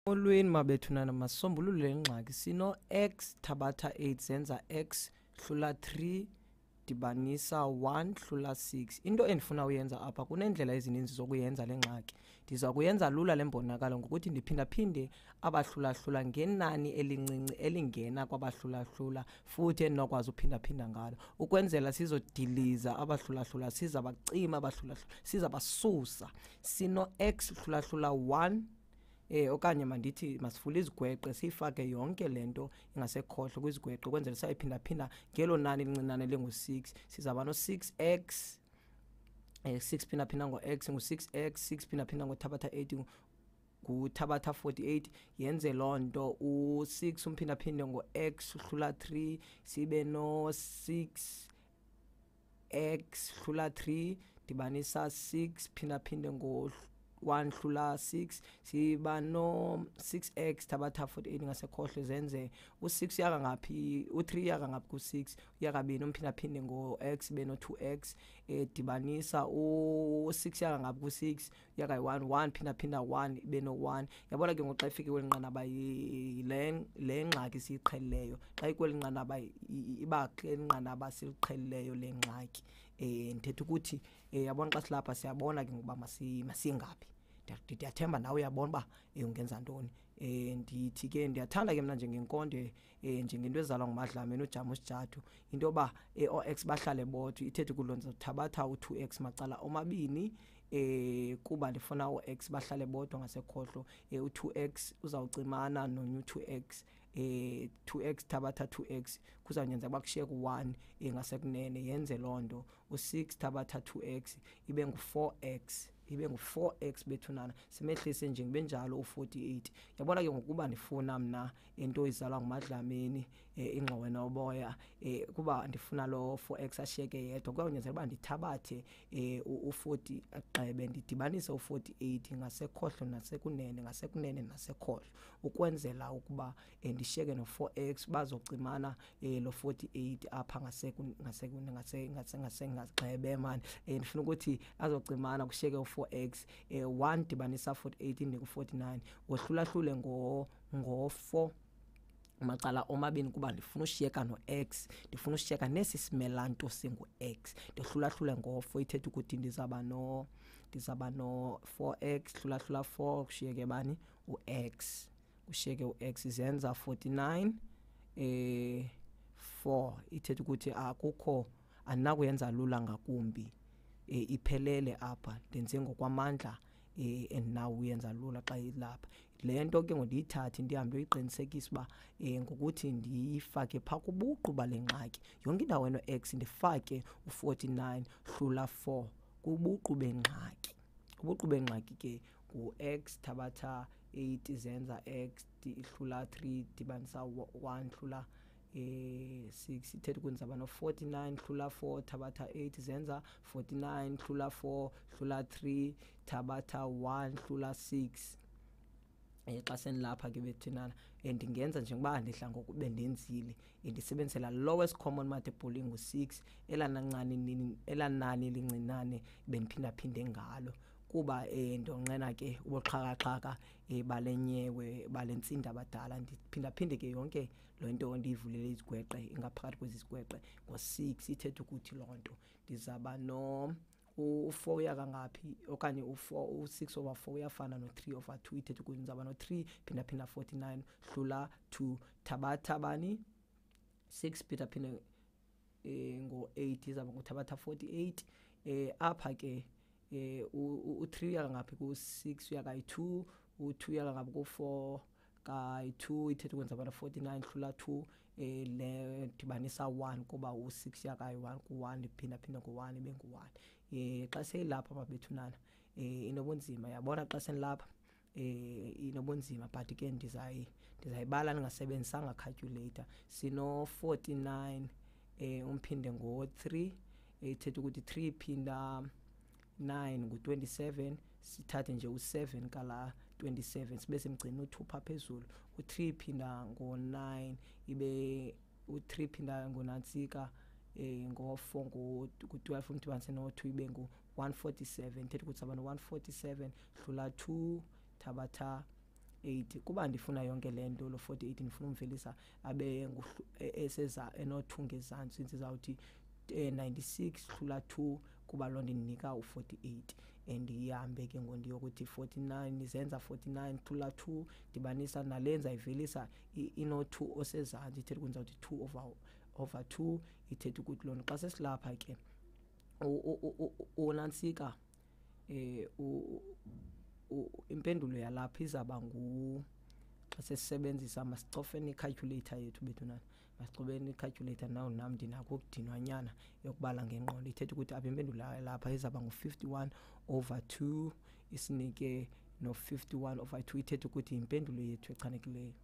Molweni mabethunana masisombulule ingxaki sino x thabatha 8 zenza x hlula 3 dibanisa 1 hlula 6. Into endifuna uyenza apha kunendlela ezininzi zokuyenza le ngxaki. Ndiza kuyenza lula le mbonakalo ngokuthi ndiphinda-phinde abahlula-hlula ngenani elincinci elingena kwabahlula-hlula futhi endinokwazi uphinda-phinda ngalo ukwenzela sizodiliza abahlula-hlula, sizabacima abahlula-hlula, sizabasusa. Sino x hlula-hlula 1 okanye mandithi masivule izigweqe siyifake yonke lento ingasekhohlo kwizigweqe ukwenzela sayiphinda-phinda ngelo nani lincinane lingu-6. Sizaba no-6x 6 phinda-phinda ngo-x ngu-6x 6 phinda-phinda ngothabatha 8 nguthabatha 48. Yenze loo nto u-6 umphinda-phinde ngo-x hlula 3 sibe no-6x hlula 3 dibanisa 6 phinda-phinde ngo-1 hlula 6 siba no-6x thabatha 48 ngasekhohlo zenze u-6 yaka ngaphi, u-3 yaka ngaphi ku-6 uyakabini umphinda-phinde ngo-x ibe no-2x dibanisa u-6 yaka ngaphi ku-6 uyaka yi-1 1 phinda-phinda 1 ibe no-1. Yabona ke ngoxa ifike kweli nqanaba le ngxaki siyiqhelileyo, xa ikweli nqanaba iba kweli nqanaba siliqhelileyo le ngxaki. Ndithetha ukuthi yabona xa silapha siyabona ke ngokuba masingaphi. Ndiyathemba nawe uyabona uba ungenza ntoni. Ndithi ke ndiyathanda ke mna njengenkonde njengento ezalwa nguMadlamini uJama uSijathu into yoba oo-x bahlale bodwa. Ithethe kulonza uthabatha u-2x macala omabini kuba ndifuna oo-x bahlale bodwa ngasekhohlo. U-2x uzawucimana nonye u-2x 2x thabatha 2x kuzawunyenza uba kushiyeke u-1 ngasekunene. Yenze loo nto u-6 thabatha 2x ibe ngu-4x bethunana simehlise nje kube njalo u-48. Yabona ke ngokuba ndifuna mna into izalwa nguMadlamini ingxowe noboya kuba ndifuna lo 4x ashiyeke yedwa kuyawunyenzela uba ndithabathe u-40 agqibe ndidibanise u-48 ngasekhohlo nasekunene, ngasekunene nasekhohlo ukwenzela ukuba ndishiyeke no-4x bazocimana lo 48 apha ngagqibe mani. Ndifuna ukuthi azocimana kushiyeke u-4x 1 dibanisa 48 ndiku-49 wohlula-hlule ngo-4 macala omabini kuba ndifuna ushiyeka no-x, ndifuna ushiyeka nesi simelanto singu-x. Ndohlula-hlule ngo-4 ithetha ukuthi ndizaba no-4x hlula-hlula 4 kushiyeke bani u-x, kushiyeke u-x zenza 49 4 ithetha ukuthi akukho andinakuyenza lula ngakumbi. Iphelele apha ndenze ngokwamandla endinawuyenza lula xa ilapha. Le nto ke ngondiyithathe ndihambe uyiqinisekisa uba ngokuthi ndiyifake phaa kubuqu bale ngxaki yonke indawo eno-x ndifake u-49 hlula 4 kubuqu bengxaki. Ubuqu bengxaki ke ngu-x thabatha 8 zenza x hlula 3 dibanisa 1 hlula 6 ithetha ukuthi ndizaba no-49 hlula 4 thabatha 8 zenza 49 hlula 4 hlula 3 thabatha 1 hlula 6. Xa senilapha ke bethinana ndingenza njengoba ndidla ngoku bendenzile ndisebenzisela lowest common multiple ngu-6 elaa nani lincinane bendiphinda-phinde ngalo kuba ndonqena ke ubuxhakaxhaka bale nyewe bale ntsimbi abadala. Ndiphinda-phinde ke yonke loo nto ndiyivulele izigweqe ingaphakathi kwezi zigweqe ngo-6 ithetha ukuthi loo nto ndizaba u-4 uyaka ngaphi okanye u-6 over 4 uyafana no-3 over 2 ithetha ukuthi ndizaba no-3 phinda-phinda 49 hlula 2 thabatha bani 6 phinda-phinde ngo-8 izaba nguthabatha 48. Apha ke u-3 uyaka ngaphi ku-6 uyaka yi-2 u-2 uyaka ngaphi ku-4 kayi-2 ithetha ukuthi ndizaba no-49 hlula 2 le dibanisa 1 kuba u-6 yaka yi-1 ku-1 ndiphinda-phinde ngo-1 ibe ngu-1. Xa seyilapha mabethunana inobunzima yabona xa senilapha inobunzima but ke ndizayibala ndingasebenzisanga calculator. Sino-49 umphinde ngo-3 ithetha ukuthi 3 phinda 9 ngu-27 sithathe nje u-7 kala 27 sibe simgcina u-2 phaa phezulu. U-3 phinda ngo-9 ibe u-3 phinda ngonantsika ngo-4 ngu-12 umdibanise no-2 ibe ngu-147 ithetha ukuthi saba no-147 hlula 2 thabatha 48 kuba ndifuna yonke le nto lo 48 ndifuna umvelisa abe eseza enothunga ezantsi sizawuthi 96 hlula 2 kuba loo nto indinika u-48 and ihambe ke ngondiyokuthi 49 izenza 49 hlula 2 dibanisa nalenza ivelisa ino-2 osezantsi ithetha ukuthi ndizawuthi 2 over 2 ithetha ukuthi loo nto xa sesilapha ke unantsika impendulo yalapha izaba xa sesisebenzisa masicofeni i-calculator yethu bethunana masicobeni i-calculator nawo nam ndinako ukudinwanyana yokubala ngengqondo ithetha ukuthi apha impendulo yalapha izaba ngu-51 over 2 isinike no-51 over 2 ithetha ukuthi impendulo yethu echanekileyo.